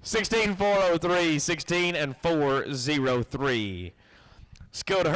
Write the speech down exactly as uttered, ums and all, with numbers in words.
sixteen four oh three, sixteen and four oh three. Let's go to her.